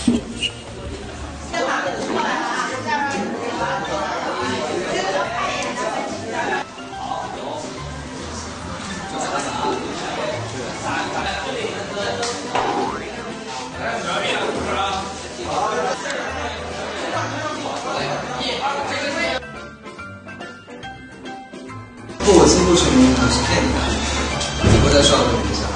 我进入成名还是太难了，我再稍等一下。